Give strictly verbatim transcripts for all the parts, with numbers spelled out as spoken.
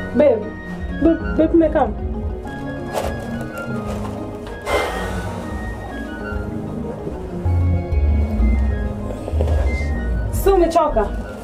Babe, babe, babe, may come. So umechoka?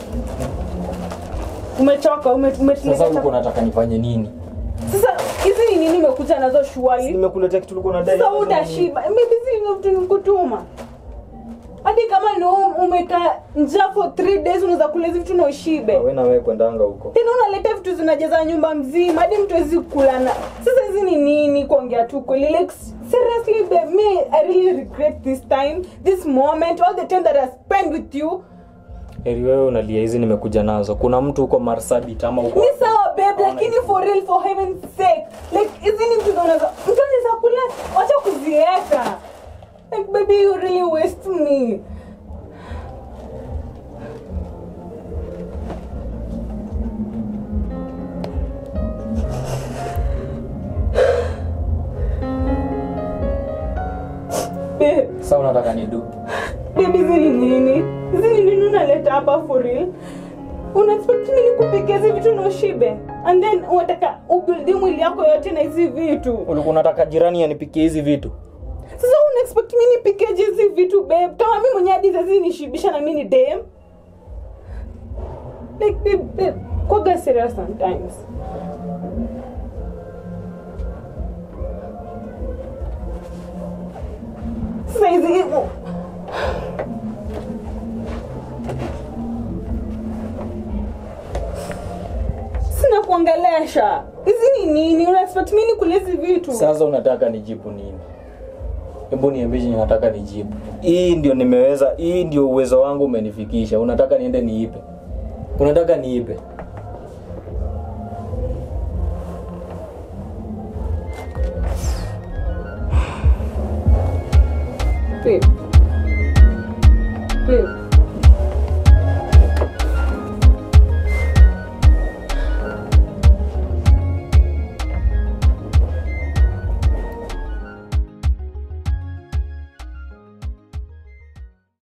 Umechoka, umetumia. Sasa uko unataka nifanye nini? Sasa hizi ni nini nimekuja nazo shwali? Nimekuletea kitu ulikuwa unadai. Sasa utashiba. Mimi hizi vitu nikutuma. Hadi kama ni umekaa njaa for three days unaweza kula hizi vitu na ushibe. Wewe na wewe kwendanga huko. Tena unaleta vitu zinajaza nyumba mzima hadi mtu hawezi kulana. Sasa hizi ni nini kuongea tu kweli? Like seriously babe, me I really regret this time, this moment, all the time that I spent with you. Eri wewe unalia hizi nimekuja nazo. Kuna mtu huko Marsabit ama huko. Ni sawa babe, lakini for real, for heaven's sake. Like hizi ni vitu unaweza mtu anaweza kula, acha kuzieka. Like baby, you really waste me. Babe, Sasa unataka nidu? baby hizi ni nini? Hizi ni nini unaleta hapa for real? Unaexpect mimi nikupikie hizi vitu na ushibe? And then unataka ubuild mwili yako yote na hizi vitu? Ulikuwa unataka jirani anipikie hizi vitu? Sasa una expect mimi nipike hizi vitu babe? Kama mimi mwenyewe hadi sasa nishibisha na mimi ni dem. Like babe, babe, kwa serious sometimes. Sasa hizi sina kuongelesha. Hizi ni nini? Una expect mimi nikule hizi vitu? Sasa unataka nijibu nini? Hebu niambie nini nataka nijibu. Hii ndio nimeweza, hii ndio uwezo wangu umenifikisha. Unataka niende niipe? Unataka niipe? Babe.